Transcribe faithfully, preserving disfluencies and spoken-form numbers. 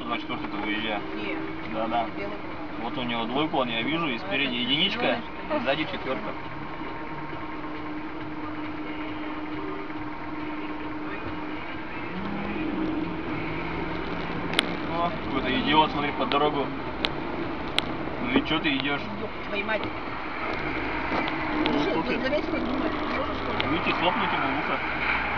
двадцать четвёртый-то выезжаю. Нет. Да-да. Белый. Вот у него двойку, он я вижу, и спереди единичка, и сзади четверка. О, какой-то идиот, смотри, под дорогу. Ну и чё ты идешь? Ёб твою мать. Слушай, залезь хоть думать, можешь хоть? Выйти, хлопнуть ему в ухо.